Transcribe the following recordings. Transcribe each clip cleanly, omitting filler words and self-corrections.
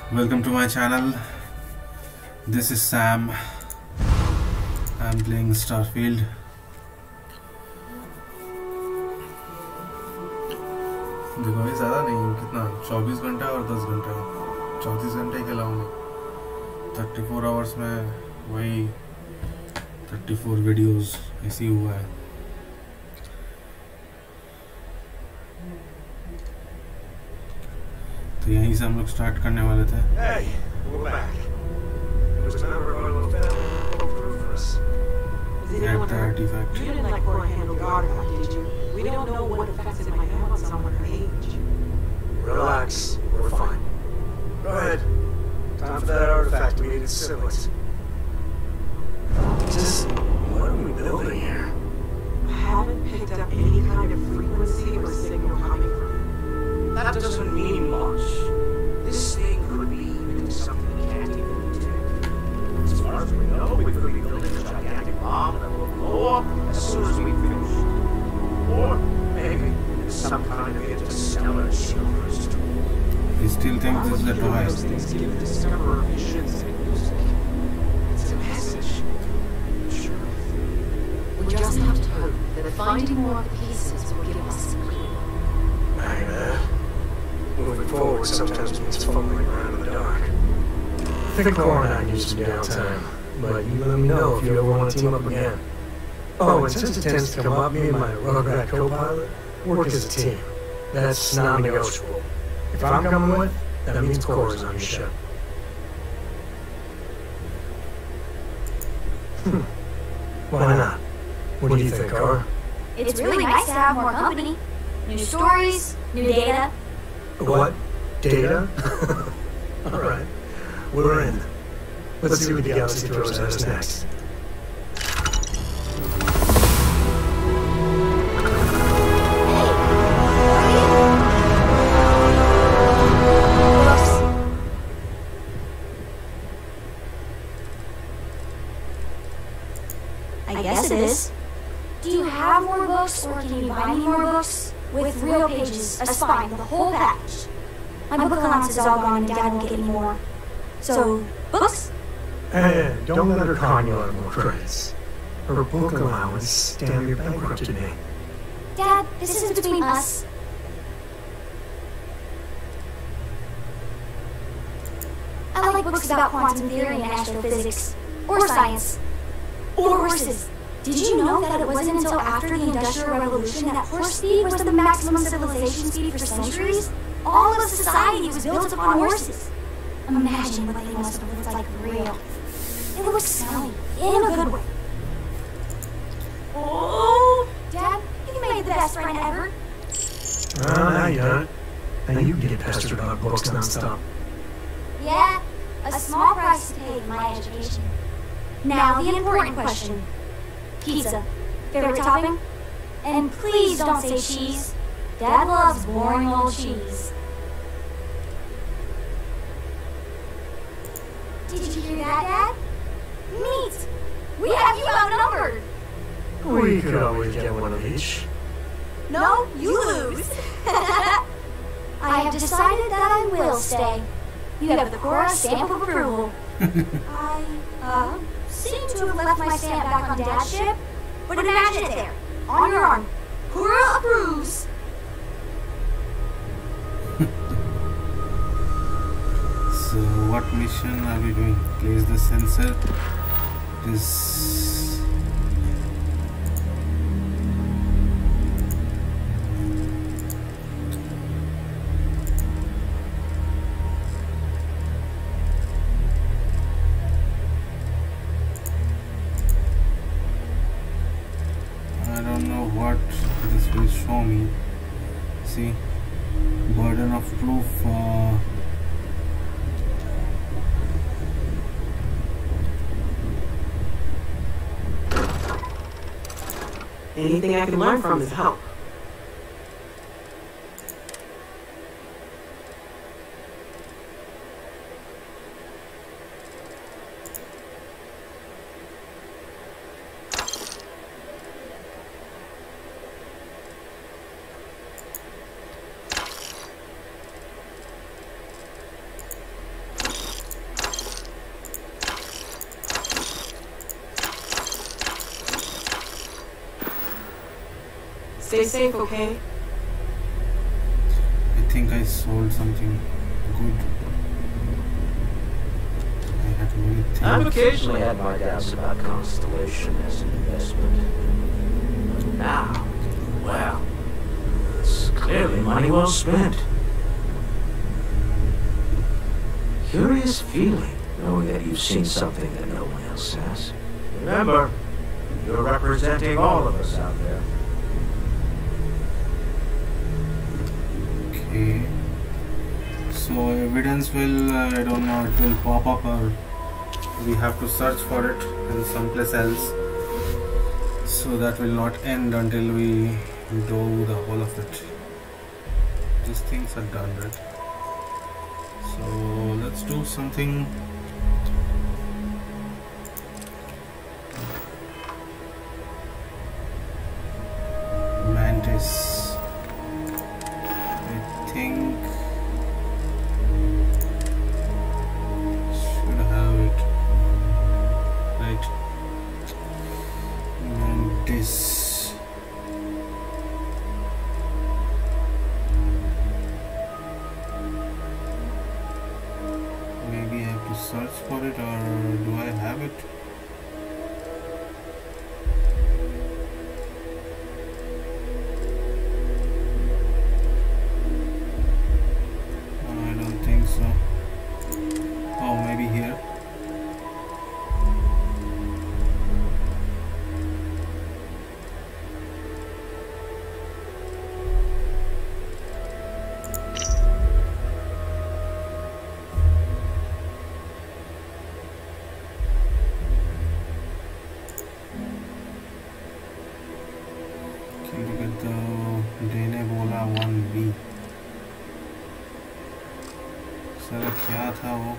Welcome to my channel. This is Sam. I'm playing Starfield. देखो ये ज़्यादा नहीं, कितना 24 घंटा और 10 घंटा 34 घंटे खेलाऊंगा। 34 आवर्स में वही 34 वीडियोस ऐसी हुआ है। तो यहीं से हम लोग स्टार्ट करने वाले थे। Hey, we're back. It was a member of our little family who approved us. Get the artifact. You didn't let Cora handle the artifact, did you? We don't know what effects it might have on someone her age. Relax, we're fine. Go ahead. Time for that artifact to meet its siblings. Just, what are we building here? I haven't picked up any kind of frequency or signal coming from it. That doesn't mean much. This thing could be even something we can't even detect. As far as we know, we could be building a gigantic bomb that will blow up as soon as we finish. Or maybe it's some kind of interstellar shielders tool. You still think this is a toy? Those things give the discoverer visions and music. It's a message. Truth. We just have to hope that finding more of the pieces will give us a clue. Hey, man. Moving forward sometimes means fumbling around in the dark. I think Cora and I need some downtime, but you let me know if you ever want to team up again. Oh, and since it tends to come up, me and my Rugrat co-pilot work as a team. That's non-negotiable. If I'm coming with, that means Cora's on your ship. Why not? What do you think, Cora? It's really nice to have more company. New stories, new data. What? Data? Alright. We're in. Let's see what the galaxy throws at us next. I guess it is. Do you have more books, or can you buy me more books? With real pages, a spine, the whole package. My book allowance is all gone and Dad won't get any more. So, books? Hey, don't let her con you out of more credits. Her book allowance damn near bankrupted me. Dad, this is between us. I like books about quantum theory and astrophysics. Or science. Or horses. Did you know that it wasn't until after the Industrial Revolution that horse speed was the maximum civilization speed for centuries? All of society was built upon horses. Imagine what they must have looked like for real. It looks smelly, in a good way. Oh, Dad, you made the best friend ever. Now you done it. Now you can get pestered about books nonstop. Yeah, a small price to pay for my education. Now, the important question. Pizza. Favorite topping? And please don't say cheese. Dad loves boring old cheese. Did you hear that, Dad? Neat! We have you outnumbered! We could always get one of each. No, you lose. I have decided that I will stay. You have the Cora stamp of approval. I, seem to have left my stamp back on Dad's ship, but imagine it there, on your arm. Cora approves. So what mission are we doing? Place the sensor. It is I don't know what this will show me. See, burden of proof. Anything I can learn from is help. Stay safe, okay? I think I sold something good. I had to really think. I've occasionally had my doubts about Constellation as an investment. But now, well, it's clearly money well spent. Curious feeling, knowing that you've seen something that no one else has. Remember, you're representing all of us out there. Okay. So evidence will, I don't know, it will pop up or we have to search for it in someplace else. So that will not end until we do the whole of it. These things are done, right? So let's do something. Mantis. I think should have it. Right. Mantis. Maybe I have to search for it, or do I have it? I don't think so. Oh, maybe here. Okay, look at the Denebola 1B. साला क्या था वो?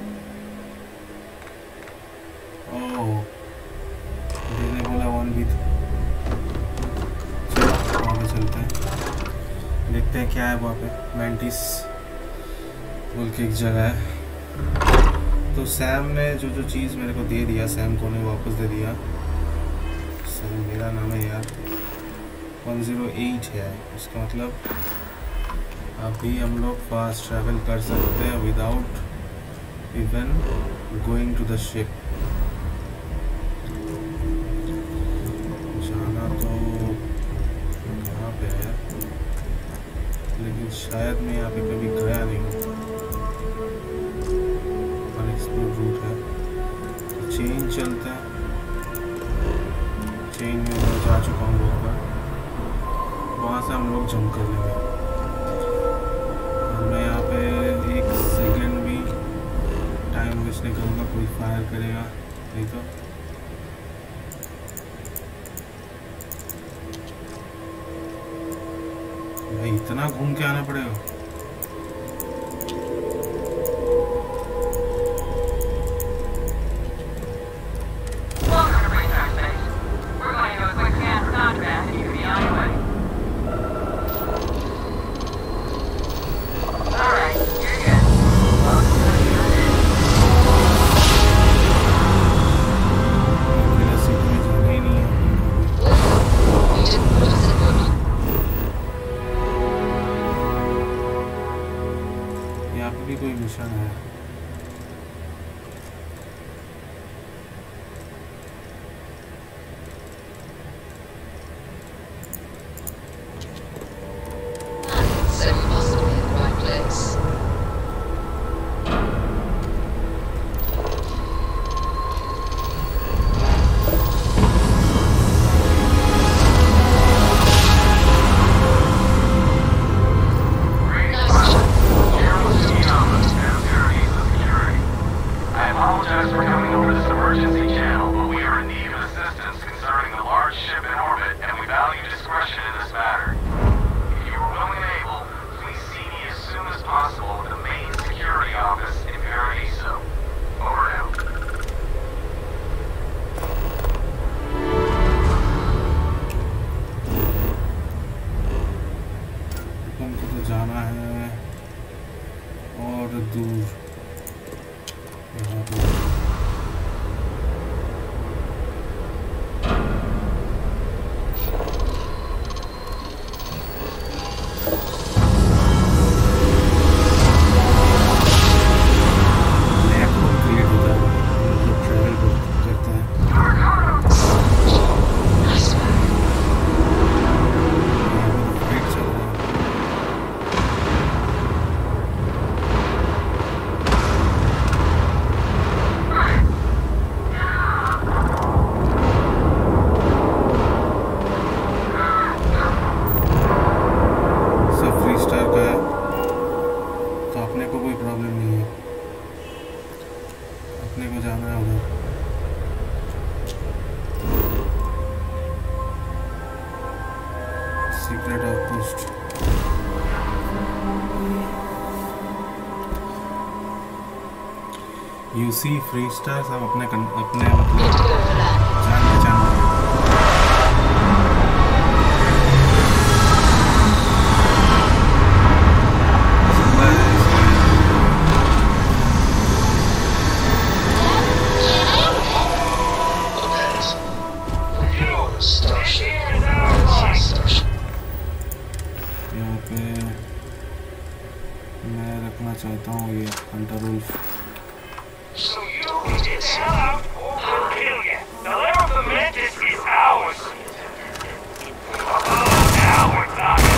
ओह, Denebola 1B था। चलो वहाँ पे चलते हैं, देखते हैं क्या है वहाँ पे। मैंटिस बोल के एक जगह है। तो सैम ने जो चीज़ मेरे को दे दिया, सैम को ने वापस दे दिया। सैम मेरा नाम है यार, 108 है, इसका मतलब अभी हम लोग फास्ट ट्रैवल कर सकते हैं without even going to the ship. जाना तो यहाँ पे है, लेकिन शायद मैं यहाँ पे कभी गया नहीं हूँ। अनएक्सप्लोर्ड रूट है, तो चेन चलते हैं। चेन में मैं जा चुका हूँ बहुत बार, वहाँ से हम लोग जंप कर लेंगे। और मैं यहाँ पे एक सेकंड भी टाइम वेस्ट नहीं करूँगा, कोई फायर करेगा नहीं तो। भाई इतना घूम के आना पड़ेगा। कोई मिशन है। So we must be in the right place. जाना है और दूर यहाँ पे। यूसी फ्री स्टार सब अपने मतलब जान पहचान रहे हैं। यहाँ पे मैं रखना चाहता हूँ ये hunter wolf. So you can get the hell out or we'll kill you. The lair of the Mantis is ours. Oh, now we're talking.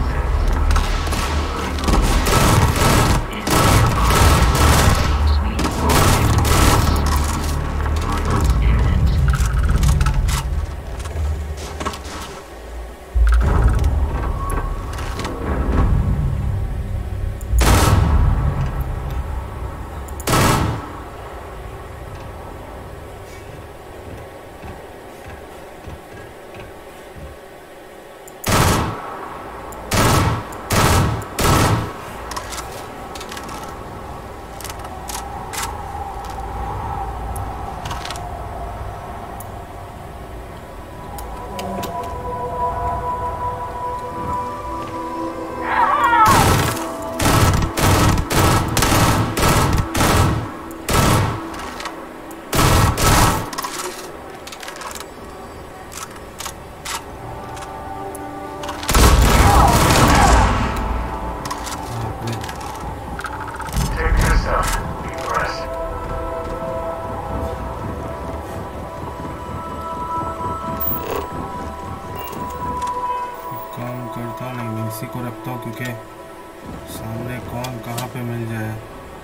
इसी को रखता हूँ क्योंकि सामने कौन कहाँ पे मिल जाए।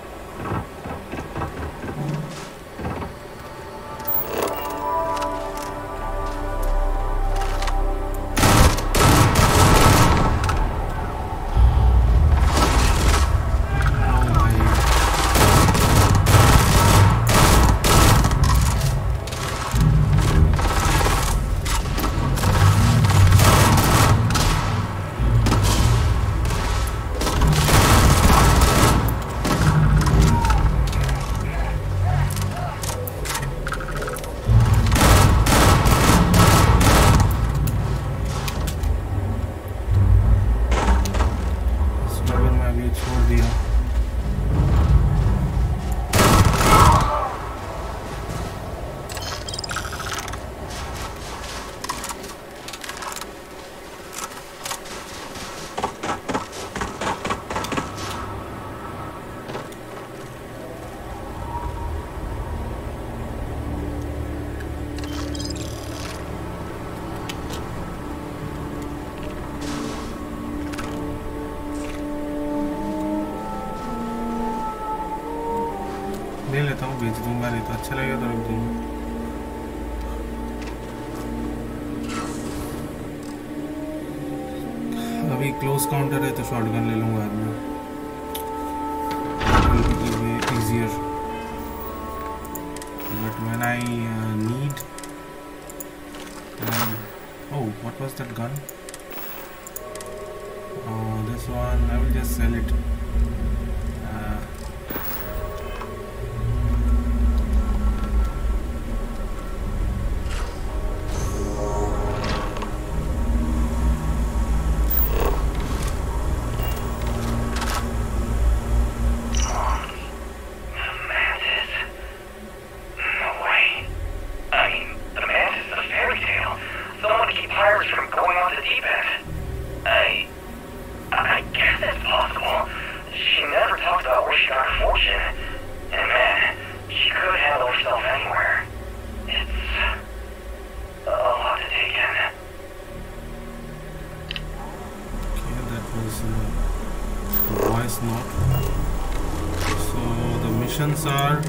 ले लेता हूँ, बेच दूंगा, नहीं तो अच्छा लगेगा तो रख दूंगा। अभी क्लोज काउंटर है तो शॉटगन ले लूंगा बाद में, easier. But when I need oh, what was that gun? This one I will just sell it. Voice note. So the missions are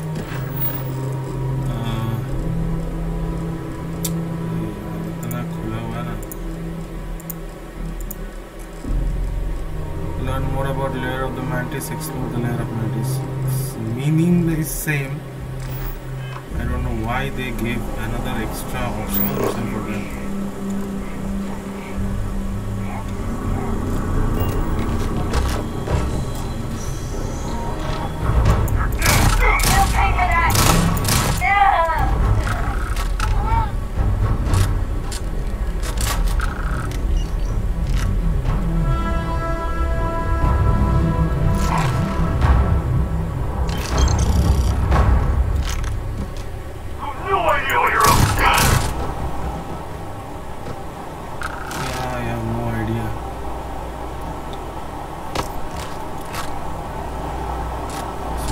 learn more about layer of the Mantis, explore the layer of Mantis. Meaning is same. I don't know why they gave another extra option for them. Take it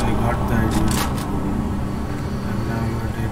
I got the idea. And now you are dead.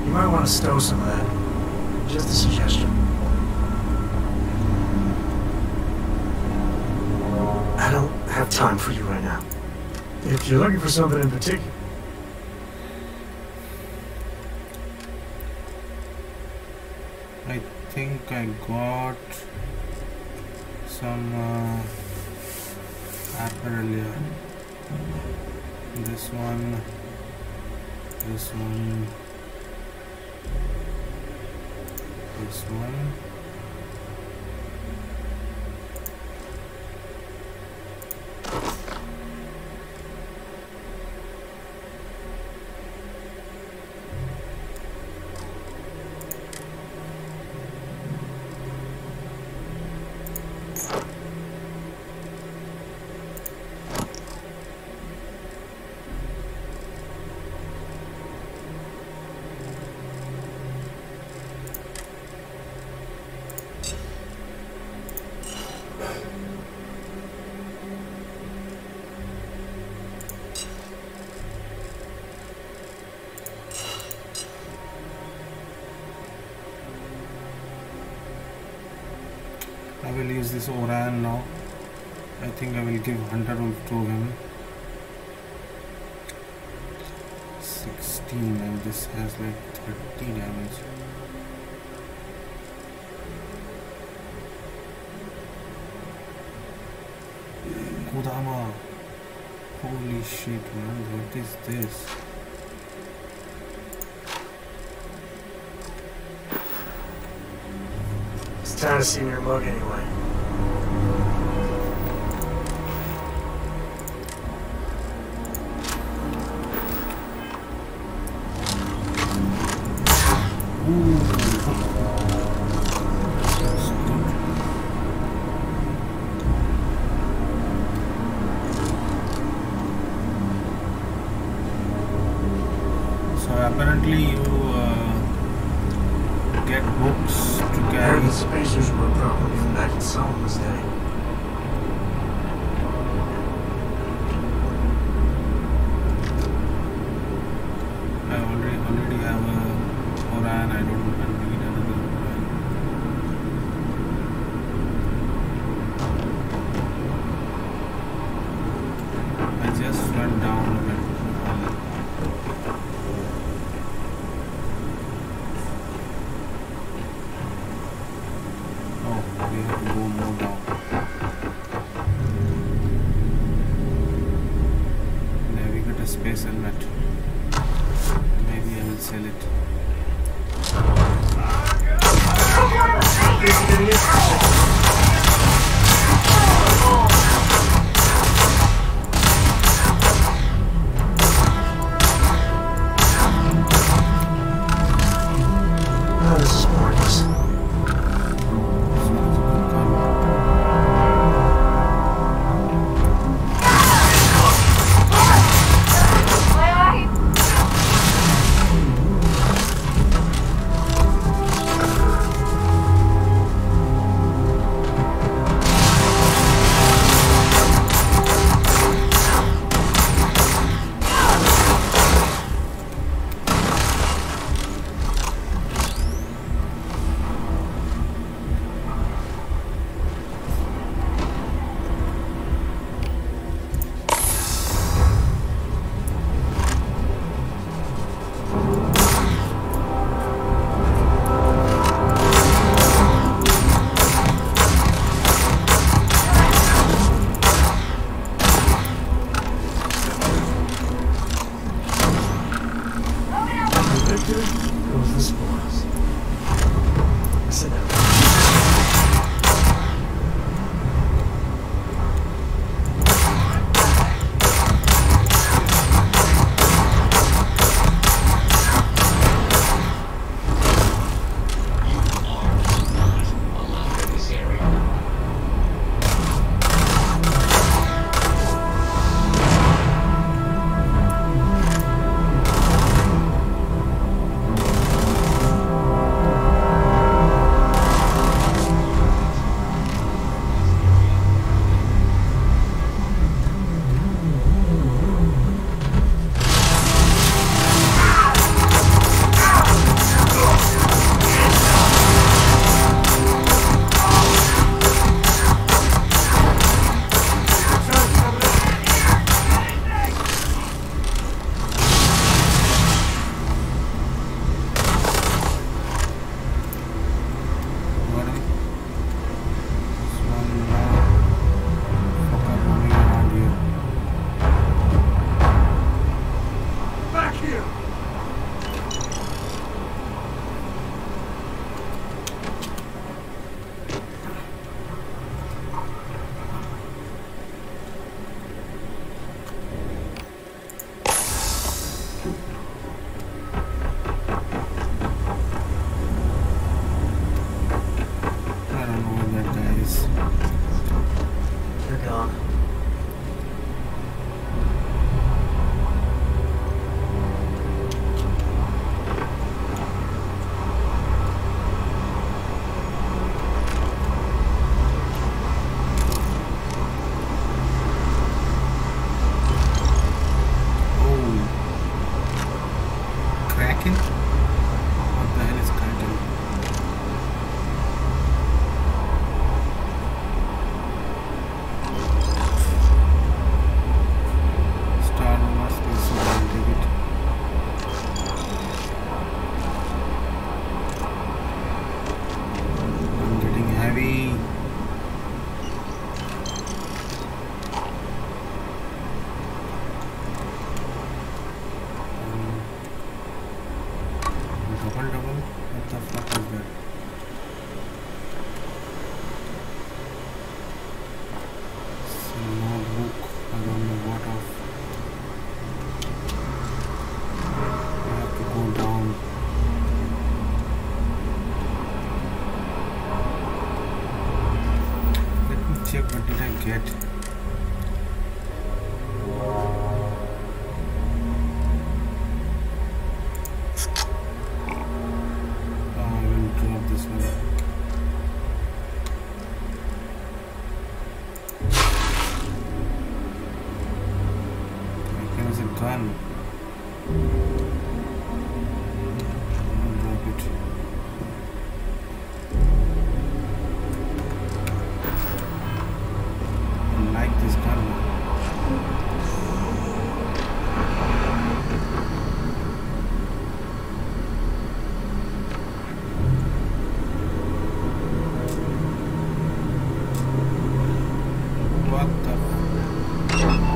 You might want to stow some of that. Just a suggestion. I don't have time for you right now. If you're looking for something in particular... I think I got some apparel. This one, this one, this one. I will use this Oran now. I think I will give Hunter Wolf to him. 16 and this has like 30 damage. Kodama. Holy shit, man, what is this? It's time to see your mug anyway. So apparently you get books to I carry. heard the spacers were properly from back in Solomon's day. I already have a Oran. I don't need another Oran. I just went down a bit. Oh, we have to go more down. Navigate a space helmet. Maybe I will sell it. Oh, this is pointless. Goes the spoils. Sit down. here. I don't know where that guy is. They're gone. Oh, Kraken? What the hell is Kraken? Star Wars Space I'll take it. I'm getting heavy. Double. What the fuck is that? No book. I don't know what of. I have to go down. Let me check what did I get. I will drop this one. There is a gun. I'll drop it. I like this gun. What the?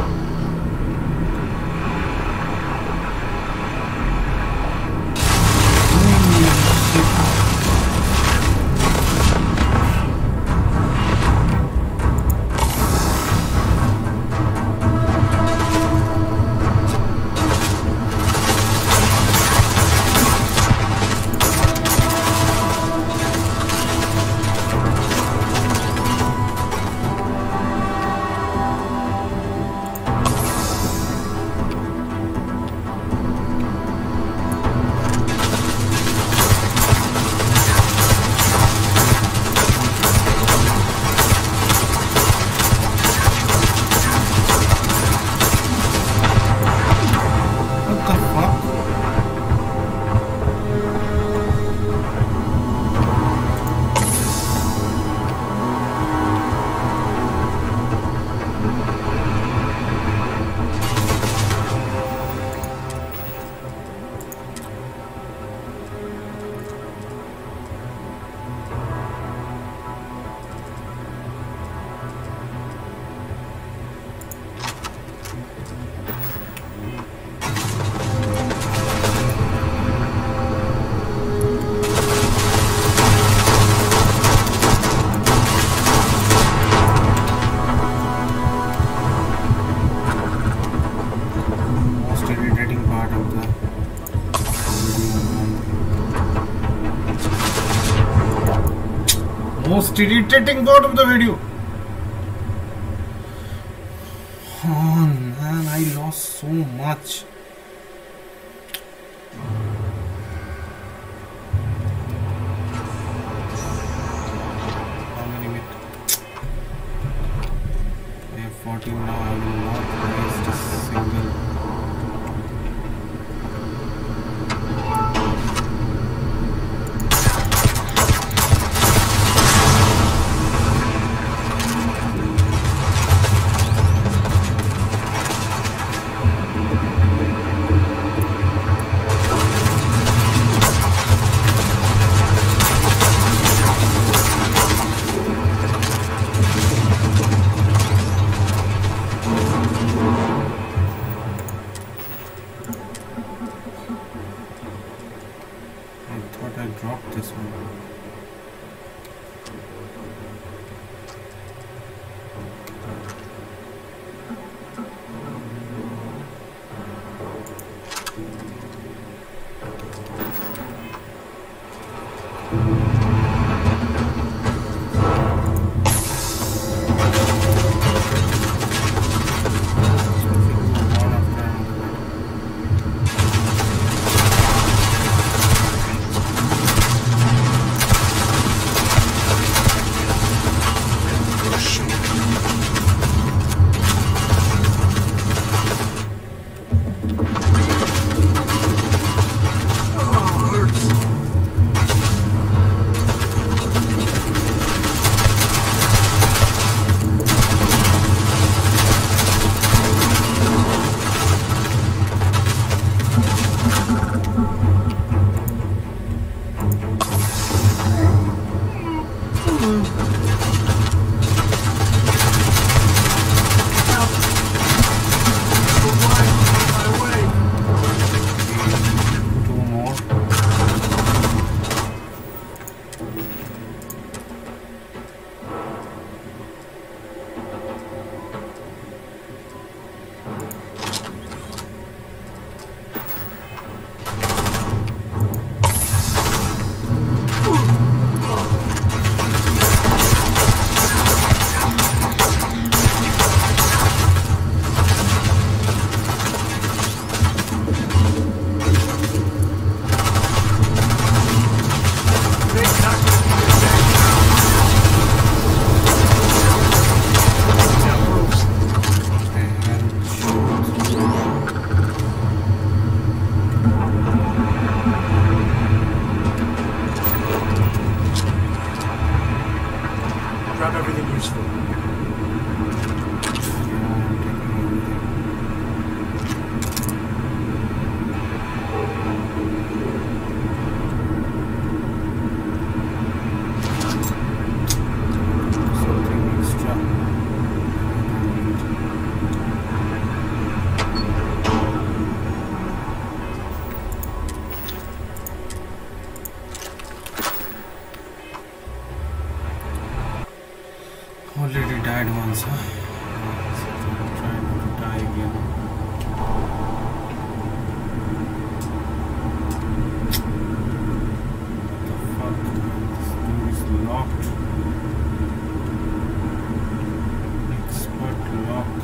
What the fuck? Most irritating part of the video. Most irritating part of the video. Oh man, I lost so much. How many minutes? I have 14 now. I will not waste a single. I dropped this one. Already died once, huh? Try not to die again. What the fuck? This door is locked. Expert lock.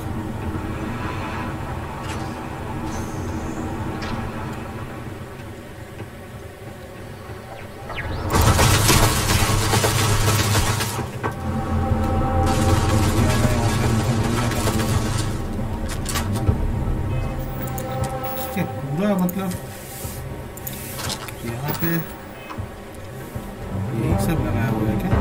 मतलब यहाँ पे यही सब लगाया हुआ है क्या?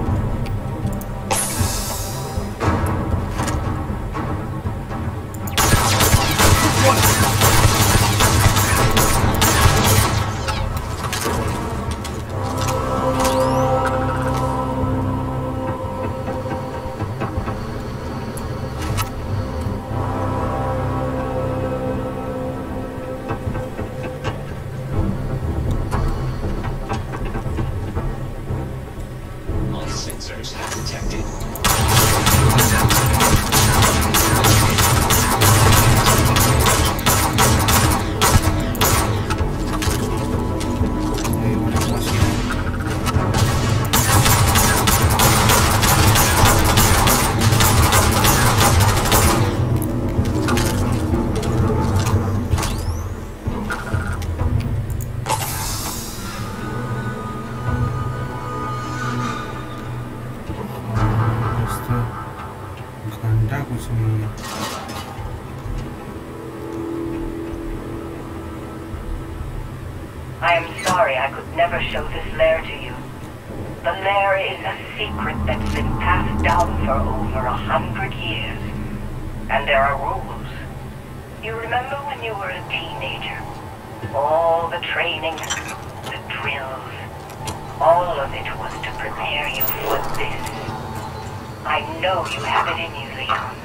I am sorry I could never show this lair to you. The lair is a secret that's been passed down for over 100 years. And there are rules. You remember when you were a teenager? All the training, the drills, all of it was to prepare you for this. I know you have it in you, Leon.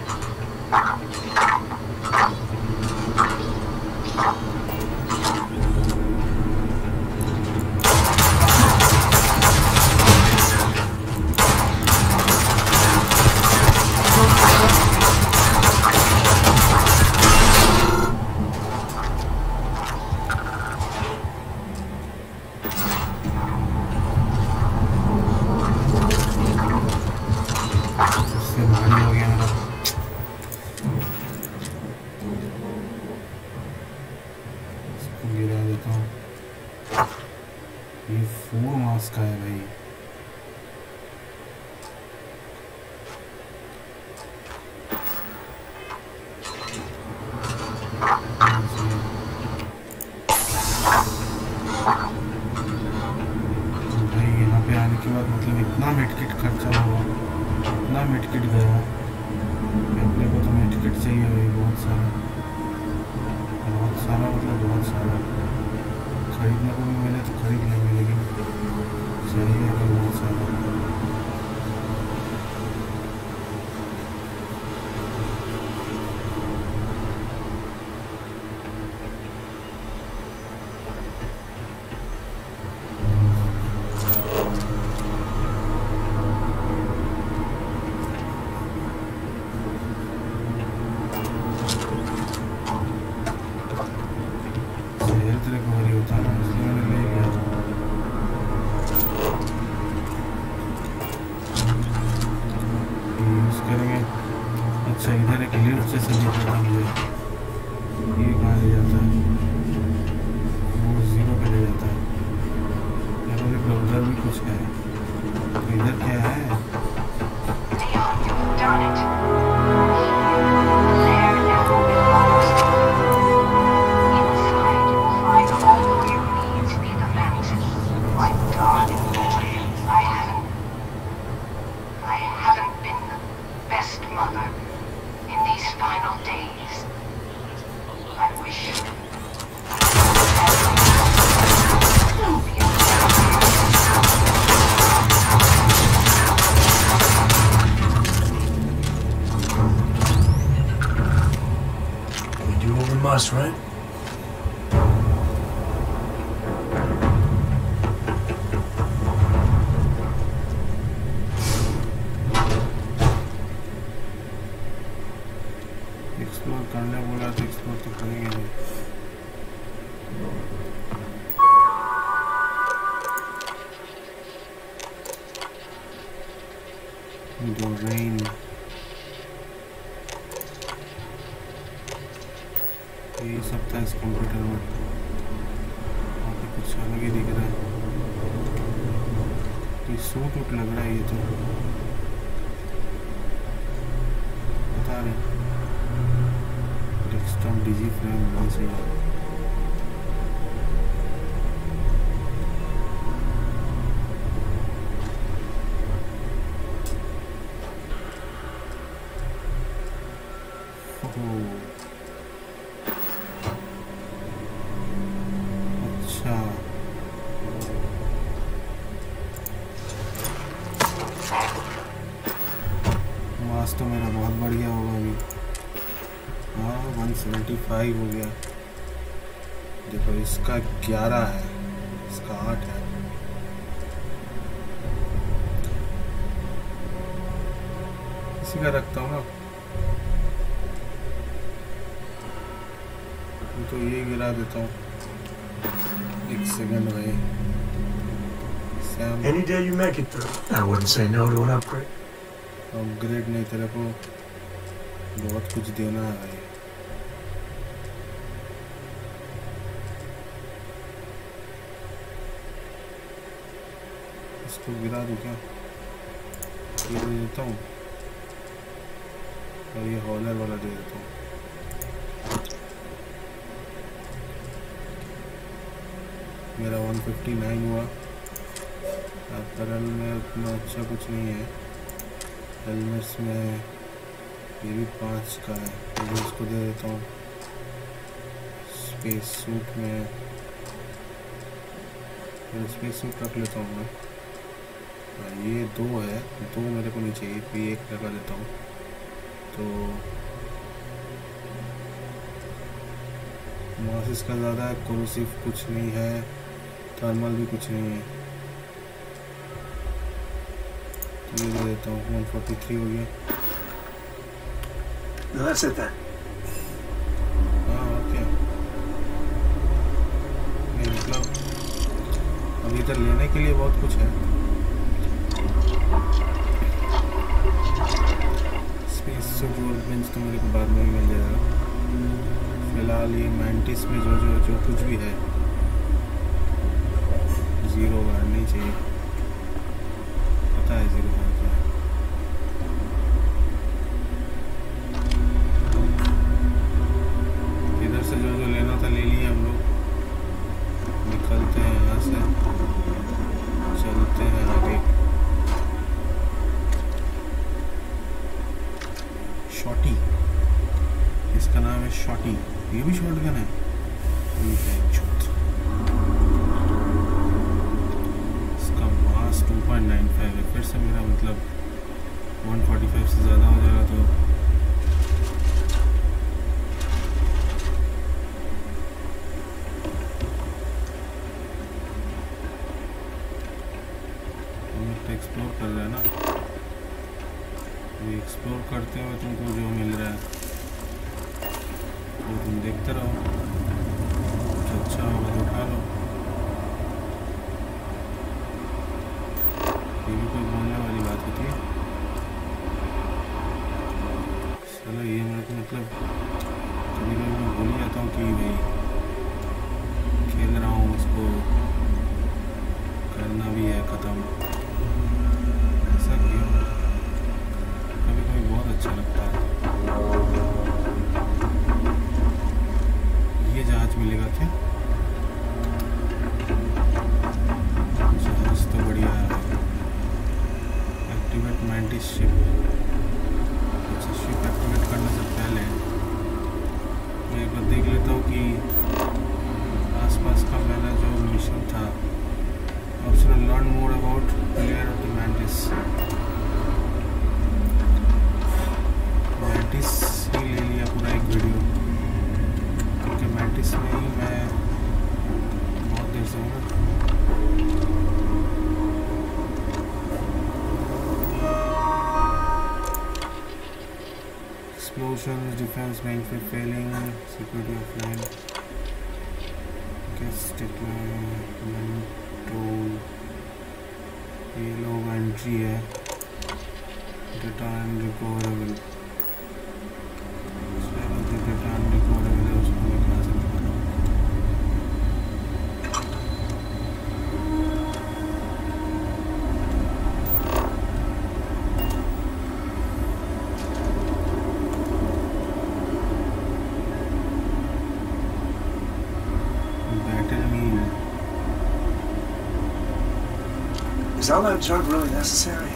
देता हूँ। ये 4 मास का है भाई। भाई यहाँ पे आने के बाद मतलब इतना मेडकिट खर्चा हुआ, इतना मेडकिट गया। अपने को तो मेडकिट चाहिए भाई, बहुत सारा मतलब बहुत सारा। खरीदने को भी मिले तो खरीद लेंगे, लेकिन चाहिए तो बहुत सारा। Right? एक्सप्लोर करने बोला तो एक्सप्लोर तो करेंगे नहीं। Rain. ये सब था इस कंप्यूटर में। वहाँ पे कुछ अलग ही दिख रहा है। ये सूट वूट लग रहा है ये तो, पता नहीं। डेस्कटॉप डिजी फ्रेम बहुत सही है। तो मेरा बहुत बढ़िया होगा अभी। हाँ 175 हो गया। देखो इसका 11 है, इसका 8 है। इसी का रखता हूँ ना, तो ये गिरा देता हूँ। एक सेकंड भाई। Any day you make it through, I wouldn't say no to an upgrade. Upgrade नहीं, तेरे को बहुत कुछ देना है भाई। इसको गिरा दूँ क्या? ये दे देता हूँ और ये हॉलर वाला दे देता हूँ। मेरा 159 हुआ। अपरल में उतना अच्छा कुछ नहीं है। हेलमेट्स में ये भी 5 का है, तो मैं इसको दे देता हूँ। स्पेस सूट में स्पेस सूट रख लेता हूँ मैं। ये 2 है, 2 मेरे को नहीं चाहिए, फिर 1 लगा देता हूँ। तो मास इसका ज़्यादा है, कोरोसिव कुछ नहीं है, थर्मल भी कुछ नहीं है। तो ये दे देता हूँ। 143 हो गया। That's it then. हाँ ओके। नहीं मतलब अभी इधर लेने के लिए बहुत कुछ है। स्पेस सूट वर्कबेंच तो मेरे को बाद में ही मिल जाएगा। फिलहाल ये मैंटिस में जो कुछ भी है 145 से ज़्यादा हो जाएगा तो एक्सप्लोर कर रहे हैं ना, एक्सप्लोर करते हुए तुमको जो मिल रहा है वो तुम देखते रहो, कुछ अच्छा होगा तो उठा लो। ये भी कोई बोलने वाली बात होती है? चलो ये मेरे को मतलब कभी कभी मैं भूल जाता हूँ कि भाई खेल रहा हूँ, उसको करना भी है ख़त्म। ऐसा गेम कभी कभी बहुत अच्छा लगता है। ये जहाज मिलेगा क्या? जहाज तो बढ़िया है। Activate mantis ship. अच्छा, शिप एक्टिवेट करने से पहले मैं एक बार देख लेता हूँ कि आसपास का मेरा जो मिशन था, optional learn more about lair of the mantis. Mantis ही ले लिया पूरा एक वीडियो, क्योंकि मैंटिस में ही मैं बहुत देर से हूँ ना। Explosions, defense mainframe failing, security offline, guest deployment tool, ये लोग एंट्री है, डेटा एंड रिकवरेबल, चलो जो डेटा एंड रिकवरेबल है उसको मैं कहाँ से निकालूँ? Is all that junk really necessary?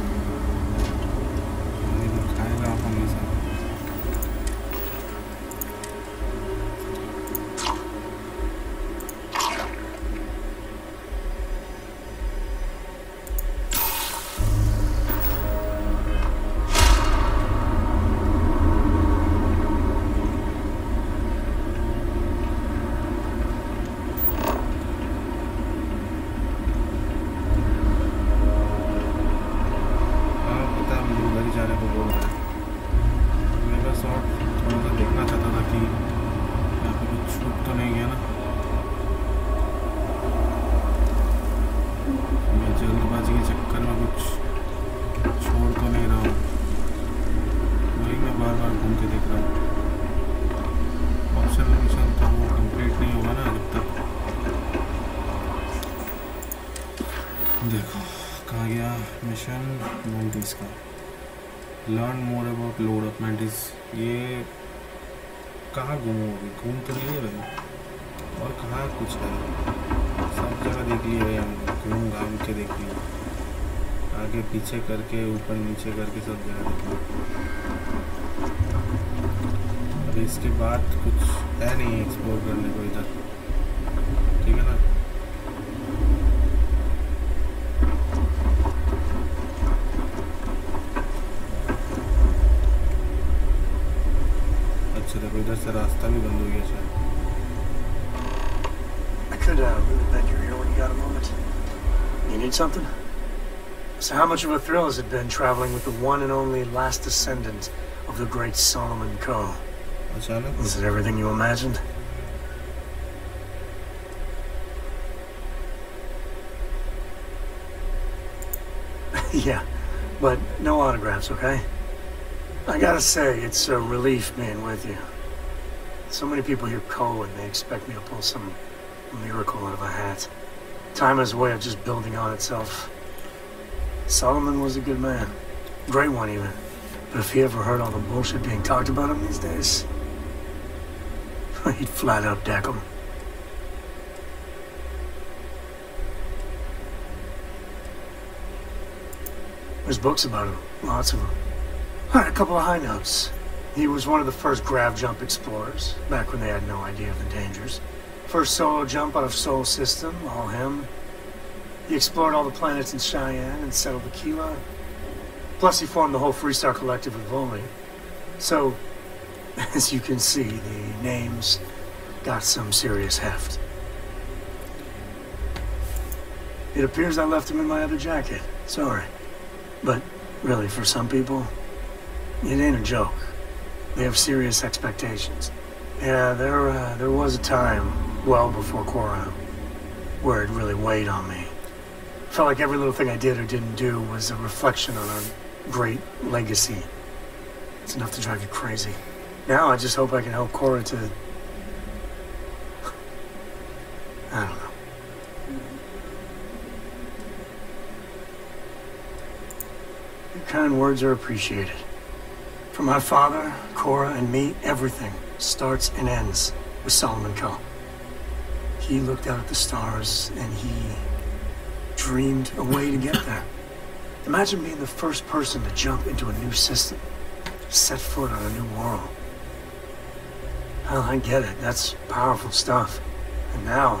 खाएगा आप हमेशा। जाने को बोल रहा है। मैं बस और थोड़ा सा देखना चाहता था कि यहाँ पे कुछ छूट तो नहीं गया ना। मैं जल्दबाजी के चक्कर में कुछ छोड़ तो नहीं रहा हूँ, वही मैं बार बार घूम के देख रहा हूँ। ऑप्शनल मिशन तो वो कंप्लीट नहीं होगा ना जब तक। देखो कहाँ गया मिशन मैंटिस का। Learn more about load of mantis. ये कहाँ घूमोगे? घूम तो लिए भाई, और कहाँ कुछ है? सब जगह देख लिए भाई, हम घूम घाम के देख लिए, आगे पीछे करके ऊपर नीचे करके सब जगह देख लिए। अब इसके बाद कुछ है नहीं एक्सप्लोर करने को इधर, ठीक है ना। देखो इधर से रास्ता भी बंद हो गया शायद। I could really bend your ear when you got a moment. You need something? So how much of a thrill has it been traveling with the one and only last descendant of the great Solomon Coe? अचानक Is it everything you imagined? Yeah, but no autographs, okay? I gotta say, it's a relief being with you. So many people hear Coe and they expect me to pull some miracle out of a hat. Time has a way of just building on itself. Solomon was a good man. Great one, even. But if he ever heard all the bullshit being talked about him these days, he'd flat out deck him. There's books about him. Lots of them. A couple of high notes. He was one of the first grav jump explorers, back when they had no idea of the dangers. First solo jump out of Sol System, all him. He explored all the planets in Cheyenne and settled Aquila. Plus, he formed the whole Freestar Collective with Volney. So, as you can see, the name's got some serious heft. It appears I left him in my other jacket. Sorry. But, really, for some people, it ain't a joke. They have serious expectations. Yeah, there was a time, well before Cora, where it really weighed on me. Felt like every little thing I did or didn't do was a reflection on our great legacy. It's enough to drive you crazy. Now I just hope I can help Cora to... I don't know. Your kind words are appreciated. For my father, Cora, and me, everything starts and ends with Solomon Kal. He looked out at the stars and he dreamed a way to get there. Imagine being the first person to jump into a new system, set foot on a new world. Hell, I get it. That's powerful stuff. And now...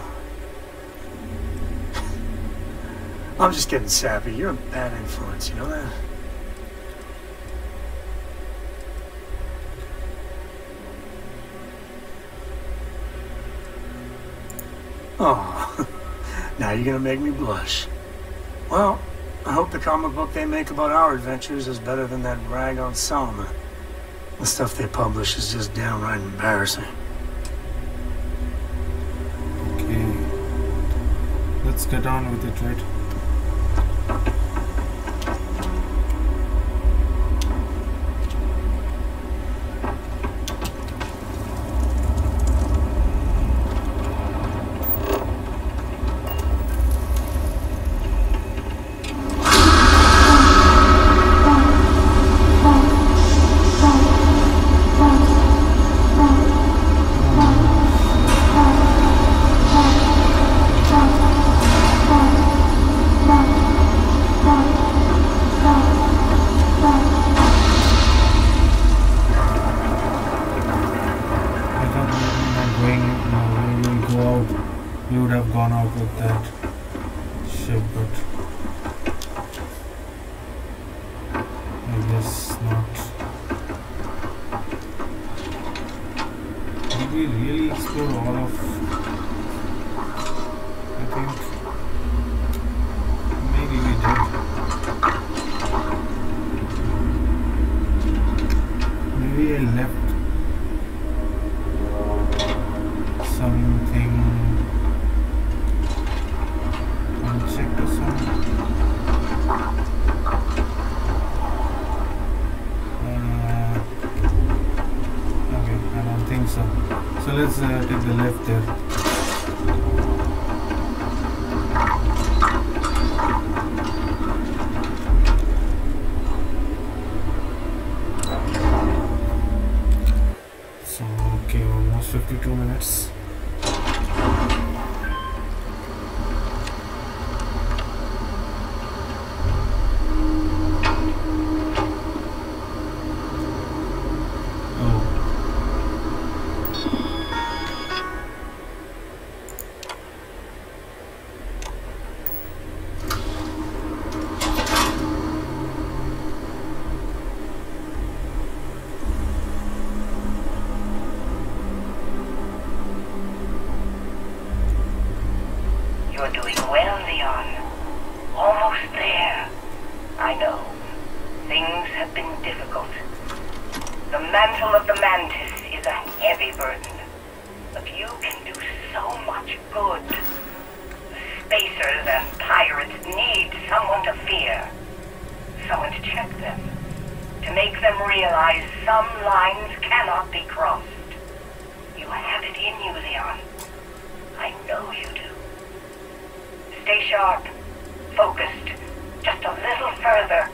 I'm just getting sappy. You're a bad influence, you know that? Oh, now you're gonna make me blush. Well, I hope the comic book they make about our adventures is better than that rag on Solomon. The stuff they publish is just downright embarrassing. Okay. Let's get on with it, right? We would have gone out with that ship, but I guess not. Did we really explore all of... I think maybe we did. Maybe I left something unchecked or something. Okay, I don't think so. So let's take the left there. So, okay, almost 52 minutes. You're doing well, Leon. Almost there. I know. Things have been difficult. The mantle of the Mantis is a heavy burden. But you can do so much good. The Spacers and pirates need someone to fear. Someone to check them. To make them realize some lines cannot be crossed. You have it in you, Leon. I know you do. Stay sharp, focused, just a little further.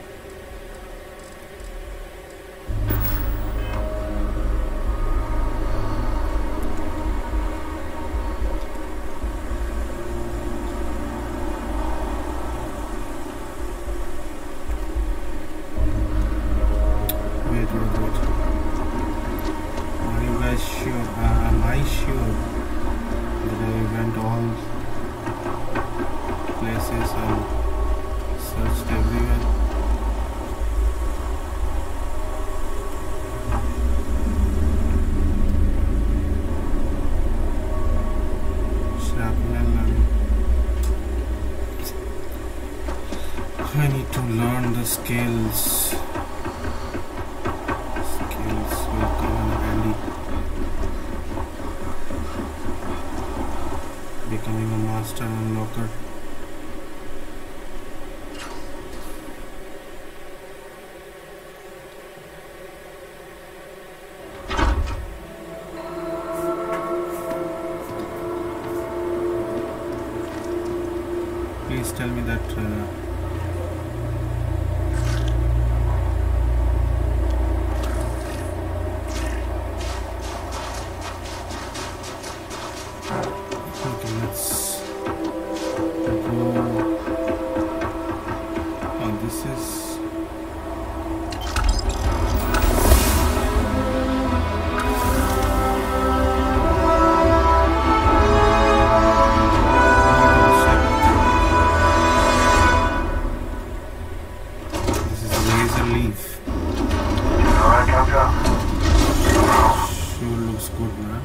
Wait. Are you guys sure? Am I sure that I went all places and searched everywhere? I need to learn the skills. Skills will come in handy. Becoming a master unlocker. Please tell me that okay, let's go. Oh, this is laser leaf. Alright, Captain. Sure looks good, man.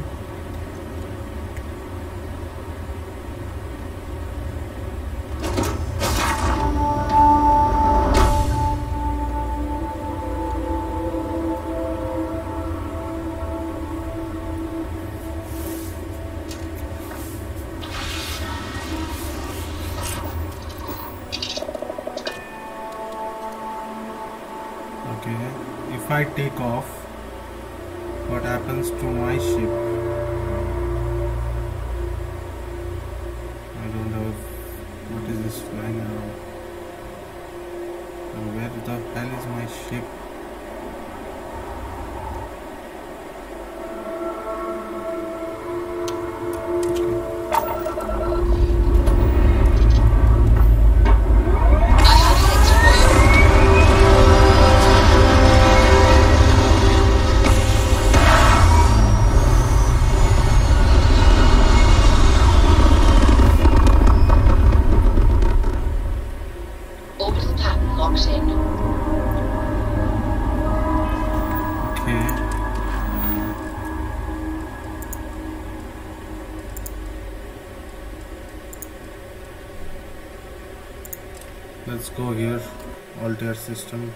Okay, if I take off, what happens to my ship? I don't know what is this flying around. And where the hell is my ship? Orbital pattern locked in. Okay. Let's go here. Altair system.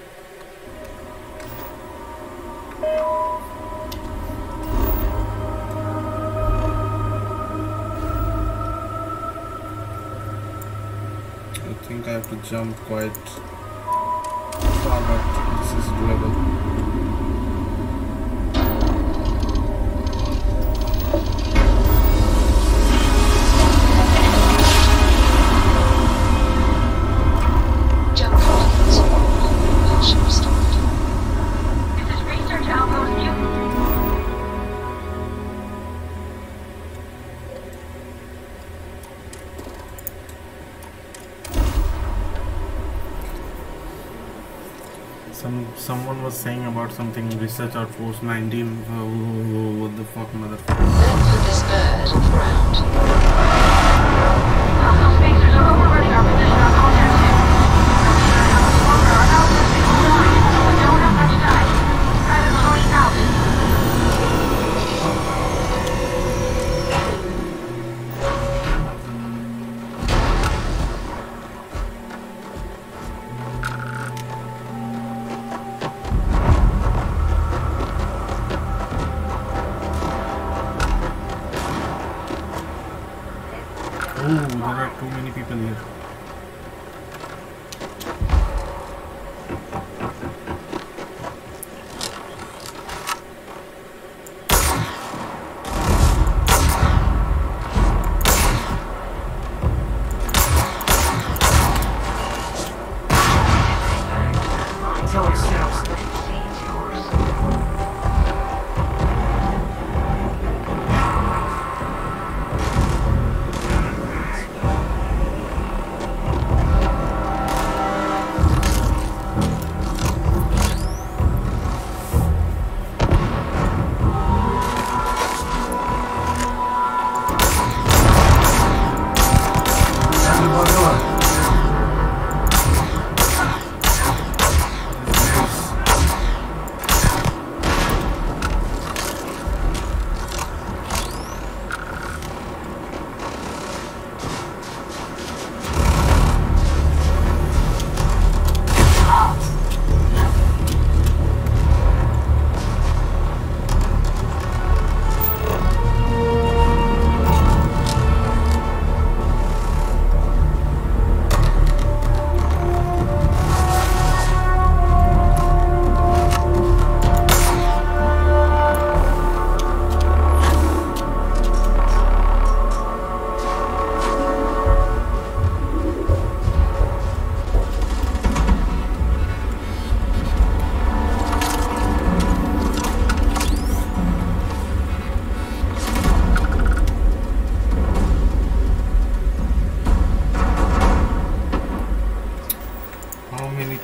I think I have to jump quite far, but this is doable. Jump complete. Propulsion restored. This is Research Outpost Newton. Someone was saying about something research outpost 19. What the fuck, motherfucker? Then put this bird on the ground. Hostile spacers are overrunning our position on contact. Our outpost is online. We don't have much time. Private Chloe out. Oh, there are too many people here.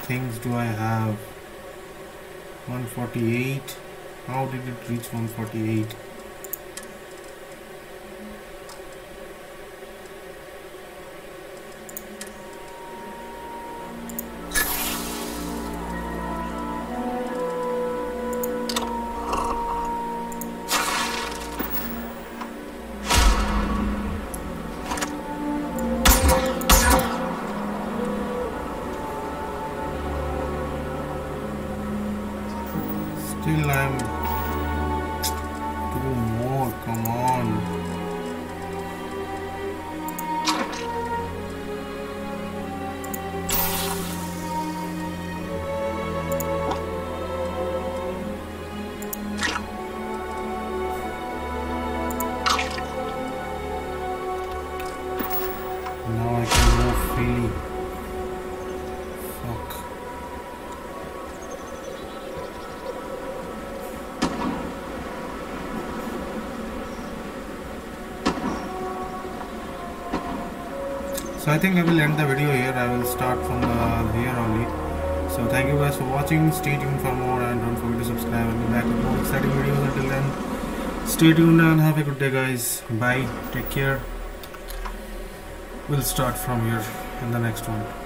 things do I have? 148. How did it reach 148? Still I'm doing more, come on. Now I can move freely. Fuck. So I think I will end the video here. I will start from here only. So thank you guys for watching. Stay tuned for more and don't forget to subscribe. I'll be back with more exciting videos. Until then, stay tuned and have a good day, guys. Bye. Take care. We'll start from here in the next one.